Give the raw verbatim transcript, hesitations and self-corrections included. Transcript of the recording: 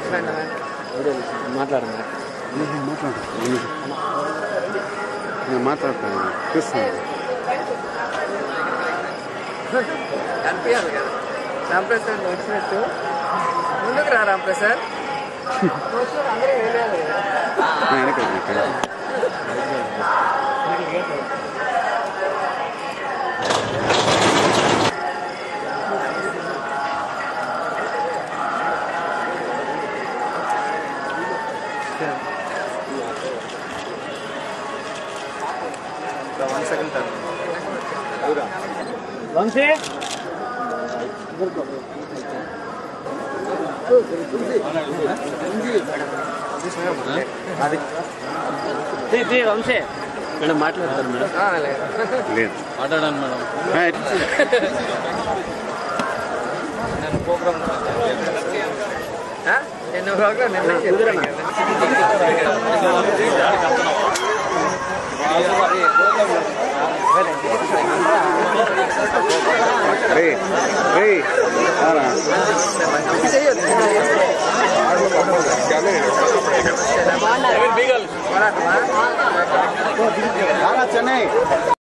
మాట్లాడమ్మా నేను మాట్లాడతాను చూస్తాను కనిపించాలి కదా రాంప్రసాద్ వచ్చినట్టు ముందుకు రా రాంప్రసాద్ అందరూ వెళ్ళాలి కదా one second sir వంశీ అది వంశీ మేడం మాట్లాడతారు మేడం లేదు మాట్లాడాను మేడం నేను ప్రోగ్రామ్ నేను ప్రోగ్రామ్ నిర్ణయించాను Hey, hey, Ara. Chennai.